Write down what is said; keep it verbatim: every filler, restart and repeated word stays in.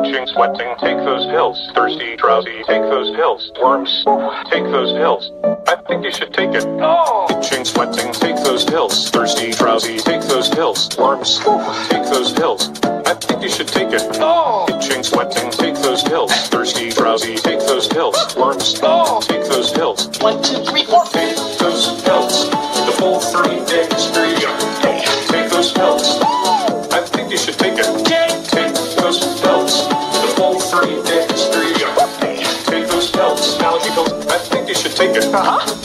Itching, sweating, take those pills. Thirsty, drowsy, take those pills. Worms, take those pills. I think you should take it. Oh. Itching, sweating, take those pills. Thirsty, drowsy, take those pills. Worms, take those pills. I think you should take it. Oh. Itching, sweating, take those pills. Thirsty, drowsy, take those pills. Worms, oh. Take those pills. One, two, three, four. Take those pills. The full three days free. Take those pills. I think you should take it. Take those pills. The full three days free. Take those pills. Allergy pills. I think you should take it. Uh-huh.